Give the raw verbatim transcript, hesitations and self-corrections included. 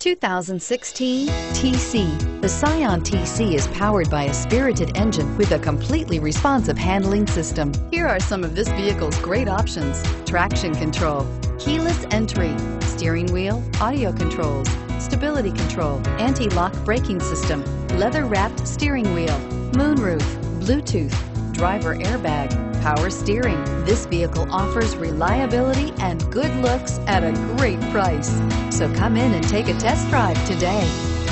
two thousand sixteen T C. The Scion T C is powered by a spirited engine with a completely responsive handling system. Here are some of this vehicle's great options: traction control, keyless entry, steering wheel audio controls, stability control, anti-lock braking system, leather-wrapped steering wheel, moonroof, Bluetooth, driver airbag, power steering. This vehicle offers reliability and good looks at a great price. So come in and take a test drive today.